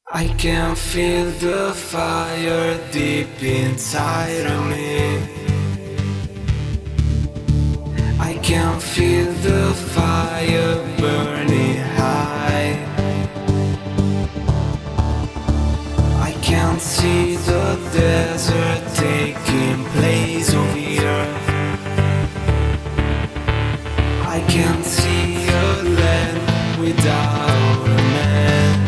I can feel the fire deep inside of me. I can feel the fire burning high. I can see the desert taking place over here. I can see a land without a man.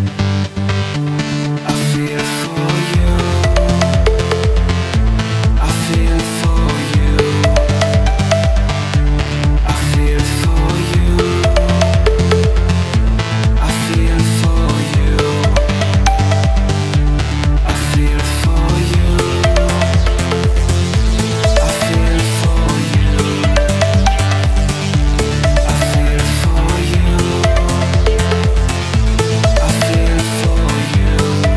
I feel for you. I feel for you. I feel for you. I feel for you. I feel for you. I feel for you. I feel for you. I feel for you.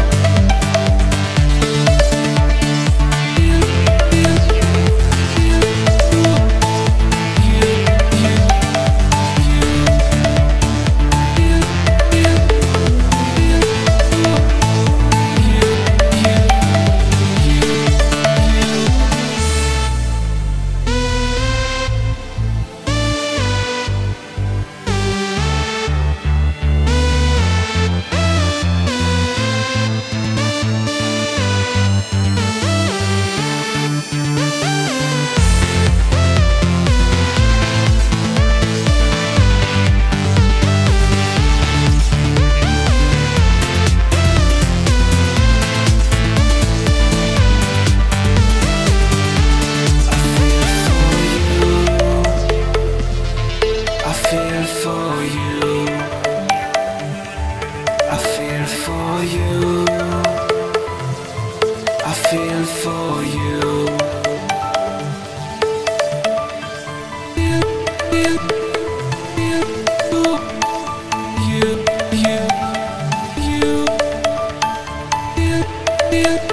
I feel for you. I feel for you. You.